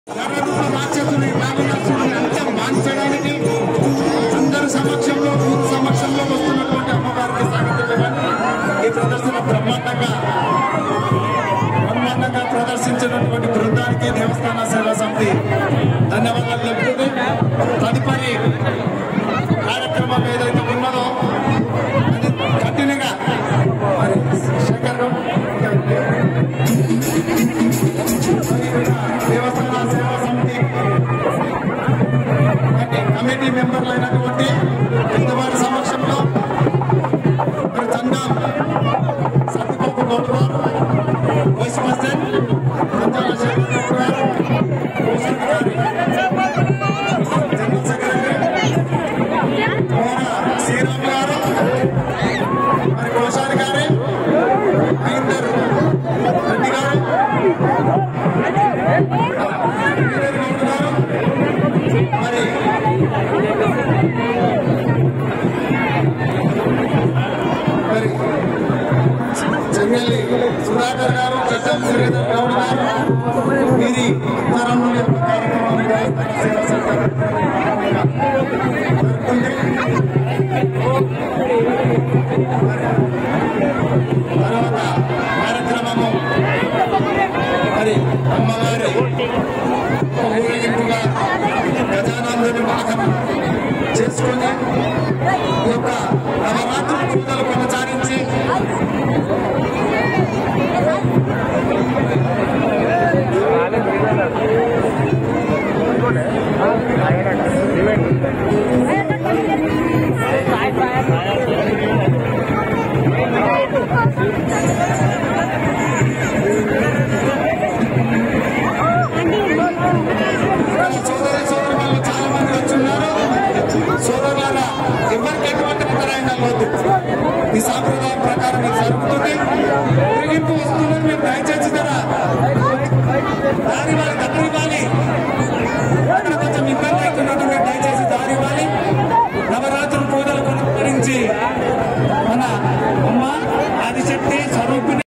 రాక్షసుని రావణాసుని అంతం మాన్చడానికి అందరి సమక్షంలో బూత్ సమక్షంలో వస్తున్నటువంటి అమ్మవారికి స్వాగతం. ఈ ప్రదర్శన బ్రహ్మాండంగా ప్రదర్శించినటువంటి బృందానికి దేవస్థాన సేవా సమితి ధన్యవాదాలు తెలుపుతుంది. తదుపరి కార్యక్రమం ఏదైతే ఉన్నదో అది కంటిన్యూగా మరి శేఖర్ దేవస్థాన సేవా సమితి కమిటీ మెంబర్లు అయినటువంటి పెద్దవారి సమక్షంలో చందా సత్యబాబు గౌడ్ గారు, vice president general secretary Sriram గారు, మరి కోశాధికారి మహేందర్ రెడ్డి గారు, మరి చెంగల్లి సుధాకర్ గారు, చట్టం శ్రీధర్ గౌడ్ గారు, వీరి తరంలో యొక్క కార్యక్రమాన్ని తర్వాత కార్యక్రమము మరి అమ్మగారి ఊరేగింపుగా గజానందుని వాహనం చేసుకొని ఈ యొక్క నవరాత్రి పూజలు కొనసాగించి చాలా మంది వచ్చున్నారు. సోదరులారా, ఎవరికి ఎటువంటి అంతరాయం కలగదు. ఈ సాంప్రదాయం ప్రకారం